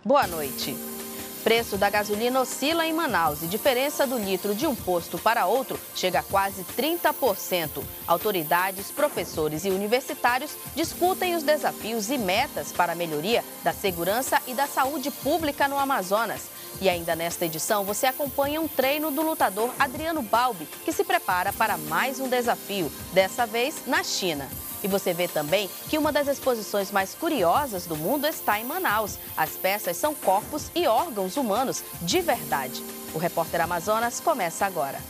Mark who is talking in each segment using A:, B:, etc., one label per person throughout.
A: Boa noite. Preço da gasolina oscila em Manaus e diferença do litro de um posto para outro chega a quase 30%. Autoridades, professores e universitários discutem os desafios e metas para a melhoria da segurança e da saúde pública no Amazonas. E ainda nesta edição, você acompanha um treino do lutador Adriano Balbi, que se prepara para mais um desafio, dessa vez na China. E você vê também que uma das exposições mais curiosas do mundo está em Manaus. As peças são corpos e órgãos humanos de verdade. O Repórter Amazonas começa agora.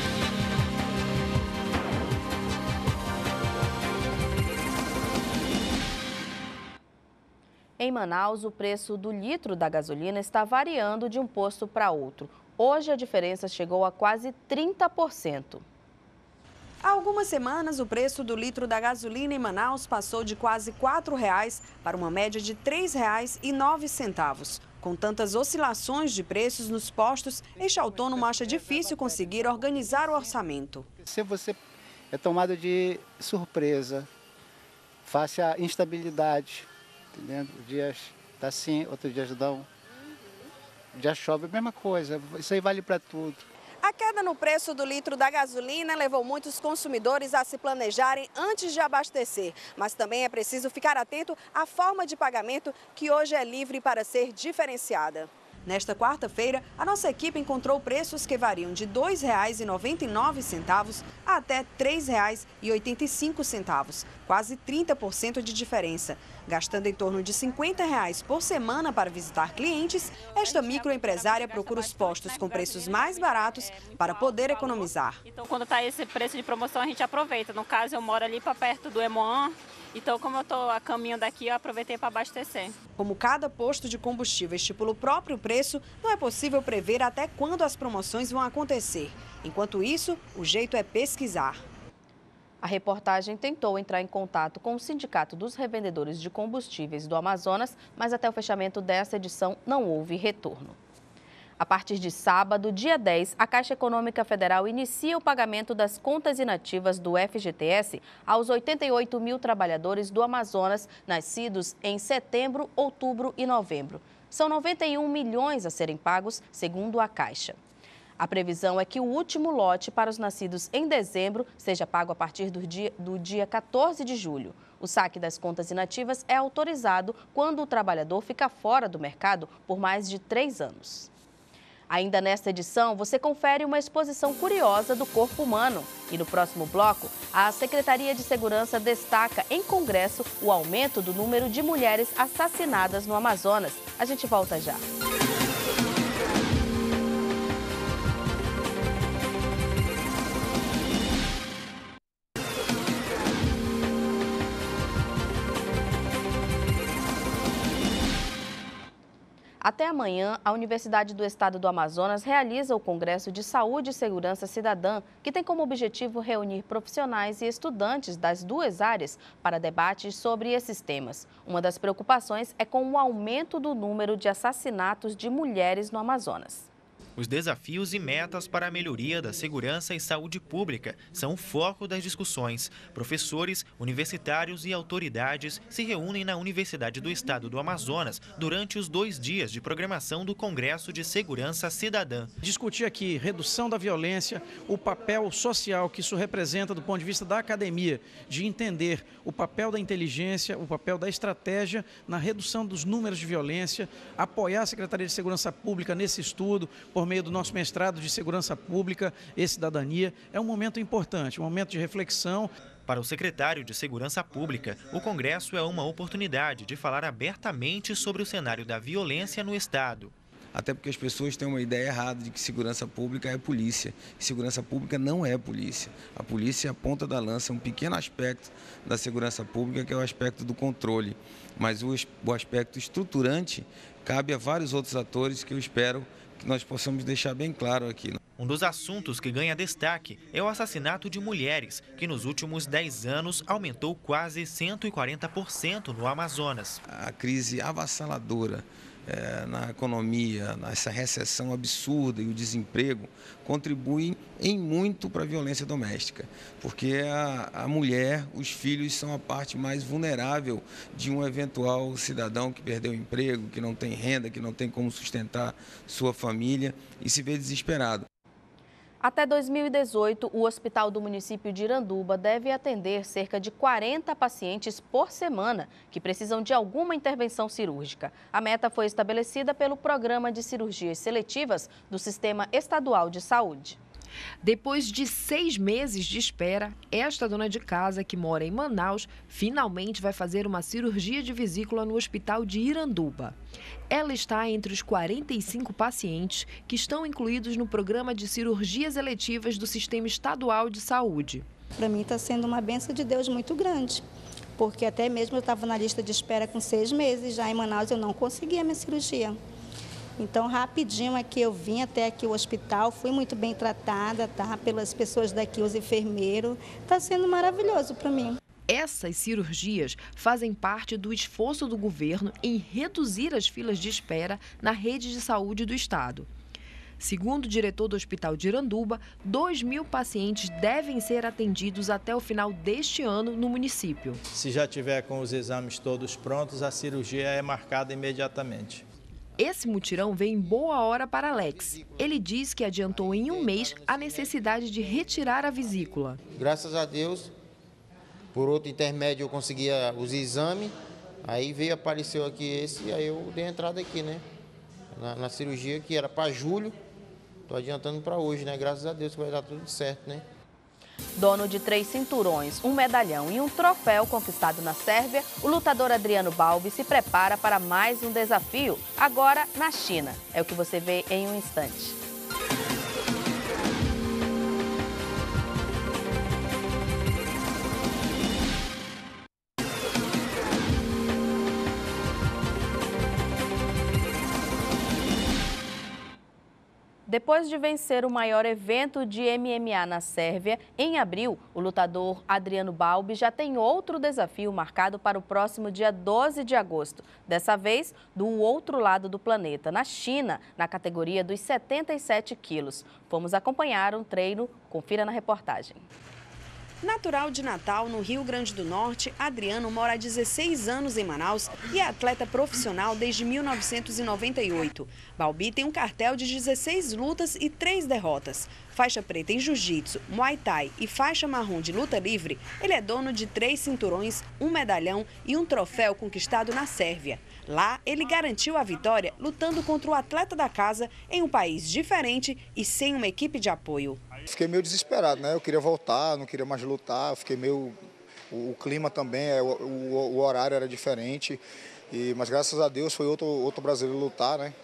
A: Em Manaus, o preço do litro da gasolina está variando de um posto para outro. Hoje a diferença chegou a quase 30%.
B: Há algumas semanas, o preço do litro da gasolina em Manaus passou de quase R$ 4,00 para uma média de R$ 3,09. Com tantas oscilações de preços nos postos, este autônomo acha difícil conseguir organizar o orçamento.
C: Se você é tomado de surpresa, face à instabilidade, entendeu? Dias está assim, outros dias não. Já chove, a mesma coisa, isso aí vale para tudo.
B: A queda no preço do litro da gasolina levou muitos consumidores a se planejarem antes de abastecer. Mas também é preciso ficar atento à forma de pagamento, que hoje é livre para ser diferenciada. Nesta quarta-feira, a nossa equipe encontrou preços que variam de R$ 2,99 até R$ 3,85, quase 30% de diferença. Gastando em torno de R$ 50 por semana para visitar clientes, esta microempresária procura os postos com preços mais baratos para poder economizar.
D: Então, quando está esse preço de promoção, a gente aproveita. No caso, eu moro ali para perto do Emoan. Então, como eu estou a caminho daqui, eu aproveitei para abastecer.
B: Como cada posto de combustível estipula o próprio preço, não é possível prever até quando as promoções vão acontecer. Enquanto isso, o jeito é pesquisar.
A: A reportagem tentou entrar em contato com o Sindicato dos Revendedores de Combustíveis do Amazonas, mas até o fechamento dessa edição não houve retorno. A partir de sábado, dia 10, a Caixa Econômica Federal inicia o pagamento das contas inativas do FGTS aos 88 mil trabalhadores do Amazonas, nascidos em setembro, outubro e novembro. São 91 milhões a serem pagos, segundo a Caixa. A previsão é que o último lote para os nascidos em dezembro seja pago a partir do dia 14 de julho. O saque das contas inativas é autorizado quando o trabalhador fica fora do mercado por mais de 3 anos. Ainda nesta edição, você confere uma exposição curiosa do corpo humano. E no próximo bloco, a Secretaria de Segurança destaca em Congresso o aumento do número de mulheres assassinadas no Amazonas. A gente volta já. Até amanhã, a Universidade do Estado do Amazonas realiza o Congresso de Saúde e Segurança Cidadã, que tem como objetivo reunir profissionais e estudantes das duas áreas para debates sobre esses temas. Uma das preocupações é com o aumento do número de assassinatos de mulheres no Amazonas.
E: Os desafios e metas para a melhoria da segurança e saúde pública são o foco das discussões. Professores, universitários e autoridades se reúnem na Universidade do Estado do Amazonas durante os 2 dias de programação do Congresso de Segurança Cidadã.
F: Discutir aqui redução da violência, o papel social que isso representa do ponto de vista da academia, de entender o papel da inteligência, o papel da estratégia na redução dos números de violência, apoiar a Secretaria de Segurança Pública nesse estudo, por meio do nosso mestrado de Segurança Pública e Cidadania. É um momento importante, um momento de reflexão.
E: Para o secretário de Segurança Pública, o Congresso é uma oportunidade de falar abertamente sobre o cenário da violência no Estado.
G: Até porque as pessoas têm uma ideia errada de que segurança pública é polícia. Segurança pública não é polícia. A polícia é a ponta da lança, um pequeno aspecto da segurança pública, que é o aspecto do controle. Mas o aspecto estruturante cabe a vários outros atores que eu espero que nós possamos deixar bem claro aqui.
E: Um dos assuntos que ganha destaque é o assassinato de mulheres, que nos últimos 10 anos aumentou quase 140% no Amazonas.
G: A crise avassaladora na economia, nessa recessão absurda e o desemprego, contribuem em muito para a violência doméstica, porque a mulher, os filhos são a parte mais vulnerável de um eventual cidadão que perdeu o emprego, que não tem renda, que não tem como sustentar sua família e se vê desesperado.
A: Até 2018, o hospital do município de Iranduba deve atender cerca de 40 pacientes por semana que precisam de alguma intervenção cirúrgica. A meta foi estabelecida pelo Programa de Cirurgias Seletivas do Sistema Estadual de Saúde.
H: Depois de 6 meses de espera, esta dona de casa, que mora em Manaus, finalmente vai fazer uma cirurgia de vesícula no hospital de Iranduba. Ela está entre os 45 pacientes que estão incluídos no programa de cirurgias eletivas do Sistema Estadual de Saúde.
I: Para mim está sendo uma bênção de Deus muito grande, porque até mesmo eu estava na lista de espera com 6 meses, já em Manaus eu não conseguia a minha cirurgia. Então, rapidinho aqui eu vim até aqui o hospital, fui muito bem tratada, tá? Pelas pessoas daqui, os enfermeiros. Está sendo maravilhoso para mim.
H: Essas cirurgias fazem parte do esforço do governo em reduzir as filas de espera na rede de saúde do estado. Segundo o diretor do Hospital de Iranduba, 2.000 pacientes devem ser atendidos até o final deste ano no município.
J: Se já tiver com os exames todos prontos, a cirurgia é marcada imediatamente.
H: Esse mutirão veio em boa hora para Alex. Ele diz que adiantou em 1 mês a necessidade de retirar a vesícula.
K: Graças a Deus, por outro intermédio eu conseguia os exames, aí apareceu aqui esse, e aí eu dei entrada aqui, né? Na cirurgia que era para julho, estou adiantando para hoje, né? Graças a Deus que vai dar tudo certo, né?
A: Dono de 3 cinturões, um medalhão e um troféu conquistado na Sérvia, o lutador Adriano Balbi se prepara para mais um desafio, agora na China. É o que você vê em um instante. Depois de vencer o maior evento de MMA na Sérvia, em abril, o lutador Adriano Balbi já tem outro desafio marcado para o próximo dia 12 de agosto. Dessa vez, do outro lado do planeta, na China, na categoria dos 77 quilos. Vamos acompanhar um treino, confira na reportagem.
B: Natural de Natal, no Rio Grande do Norte, Adriano mora há 16 anos em Manaus e é atleta profissional desde 1998. Balbi tem um cartel de 16 lutas e 3 derrotas. Faixa preta em jiu-jitsu, muay thai e faixa marrom de luta livre, ele é dono de 3 cinturões, um medalhão e um troféu conquistado na Sérvia. Lá, ele garantiu a vitória lutando contra o atleta da casa em um país diferente e sem uma equipe de apoio.
L: Fiquei meio desesperado, né? Eu queria voltar, não queria mais lutar, fiquei meio... O clima também, o horário era diferente, mas graças a Deus foi outro brasileiro lutar, né?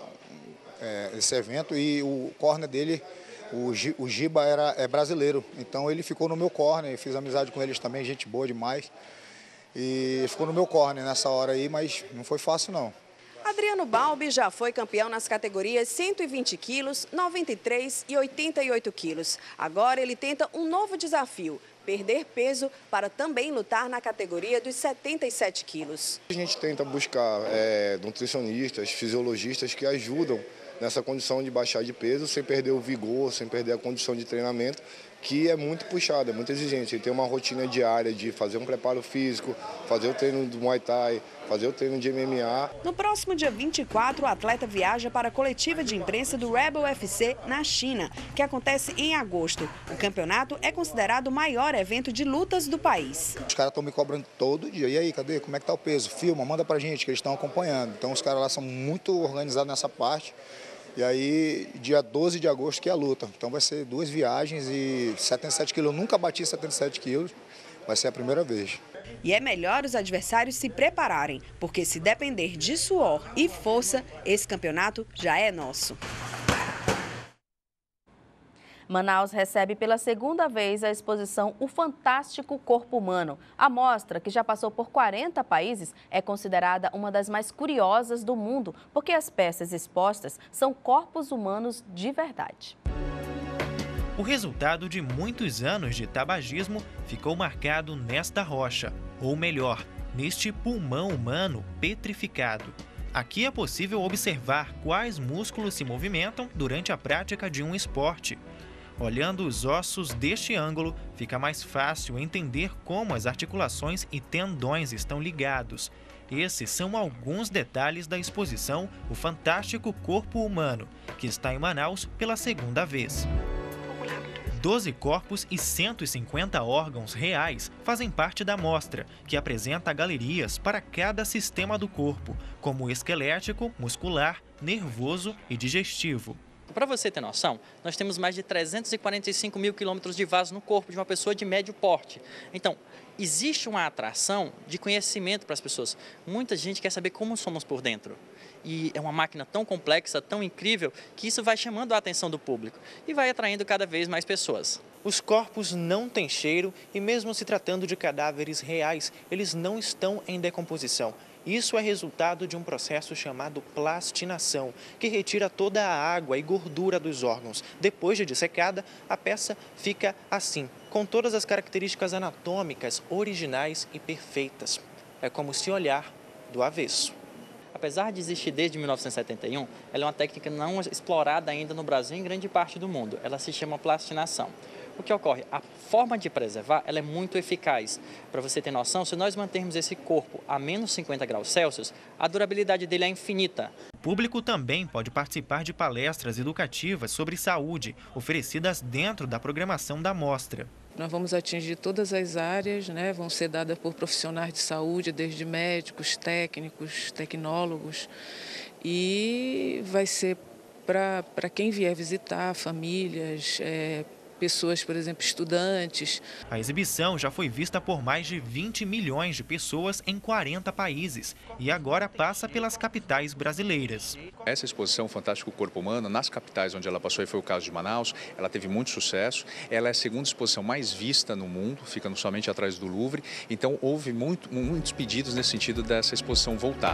L: Esse evento, e o corner dele, o Giba, é brasileiro, então ele ficou no meu corner, fiz amizade com eles também, gente boa demais, e ficou no meu corner nessa hora aí, mas não foi fácil não.
B: Adriano Balbi já foi campeão nas categorias 120 quilos, 93 e 88 quilos. Agora ele tenta um novo desafio, perder peso para também lutar na categoria dos 77 quilos.
L: A gente tenta buscar nutricionistas, fisiologistas que ajudam nessa condição de baixar de peso sem perder o vigor, sem perder a condição de treinamento, que é muito puxada, é muito exigente. Ele tem uma rotina diária de fazer um preparo físico, fazer o treino do Muay Thai, fazer o treino de MMA.
B: No próximo dia 24, o atleta viaja para a coletiva de imprensa do Rebel UFC na China, que acontece em agosto. O campeonato é considerado o maior evento de lutas do país.
L: Os caras estão me cobrando todo dia. E aí, cadê? Como é que tá o peso? Filma, manda pra gente, que eles estão acompanhando. Então os caras lá são muito organizados nessa parte. E aí, dia 12 de agosto que é a luta. Então vai ser 2 viagens e 77 quilos. Eu nunca bati 77 quilos, vai ser a primeira vez.
B: E é melhor os adversários se prepararem, porque se depender de suor e força, esse campeonato já é nosso.
A: Manaus recebe pela 2ª vez a exposição O Fantástico Corpo Humano. A mostra, que já passou por 40 países, é considerada uma das mais curiosas do mundo, porque as peças expostas são corpos humanos de verdade.
E: O resultado de muitos anos de tabagismo ficou marcado nesta rocha, ou melhor, neste pulmão humano petrificado. Aqui é possível observar quais músculos se movimentam durante a prática de um esporte. Olhando os ossos deste ângulo, fica mais fácil entender como as articulações e tendões estão ligados. Esses são alguns detalhes da exposição O Fantástico Corpo Humano, que está em Manaus pela segunda vez. 12 corpos e 150 órgãos reais fazem parte da mostra, que apresenta galerias para cada sistema do corpo, como o esquelético, muscular, nervoso e digestivo.
M: Para você ter noção, nós temos mais de 345 mil quilômetros de vaso no corpo de uma pessoa de médio porte. Então, existe uma atração de conhecimento para as pessoas. Muita gente quer saber como somos por dentro. E é uma máquina tão complexa, tão incrível, que isso vai chamando a atenção do público e vai atraindo cada vez mais pessoas.
E: Os corpos não têm cheiro e, mesmo se tratando de cadáveres reais, eles não estão em decomposição. Isso é resultado de um processo chamado plastinação, que retira toda a água e gordura dos órgãos. Depois de dissecada, a peça fica assim, com todas as características anatômicas originais e perfeitas. É como se olhar do avesso.
M: Apesar de existir desde 1971, ela é uma técnica não explorada ainda no Brasil e em grande parte do mundo. Ela se chama plastinação. O que ocorre? A forma de preservar ela é muito eficaz. Para você ter noção, se nós mantermos esse corpo a menos 50 graus Celsius, a durabilidade dele é infinita.
E: O público também pode participar de palestras educativas sobre saúde, oferecidas dentro da programação da mostra.
N: Nós vamos atingir todas as áreas, né? Vão ser dadas por profissionais de saúde, desde médicos, técnicos, tecnólogos, e vai ser para quem vier visitar, famílias, pessoas, por exemplo, estudantes.
E: A exibição já foi vista por mais de 20 milhões de pessoas em 40 países e agora passa pelas capitais brasileiras.
O: Essa exposição Fantástico Corpo Humano, nas capitais onde ela passou, e foi o caso de Manaus, ela teve muito sucesso. Ela é a segunda exposição mais vista no mundo, fica somente atrás do Louvre. Então houve muitos pedidos nesse sentido dessa exposição voltar.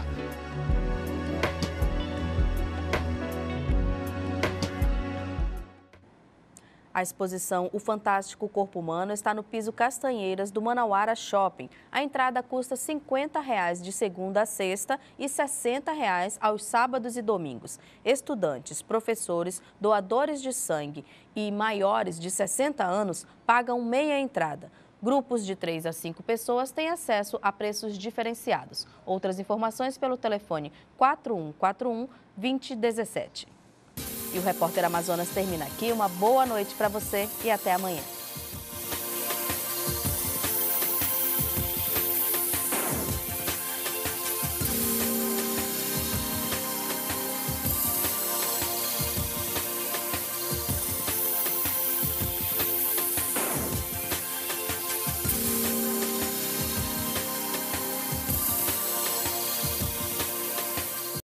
A: A exposição O Fantástico Corpo Humano está no piso Castanheiras do Manauara Shopping. A entrada custa R$ 50 de segunda a sexta e R$ 60 aos sábados e domingos. Estudantes, professores, doadores de sangue e maiores de 60 anos pagam meia entrada. Grupos de 3 a 5 pessoas têm acesso a preços diferenciados. Outras informações pelo telefone 4141-2017. E o Repórter Amazonas termina aqui. Uma boa noite para você e até amanhã.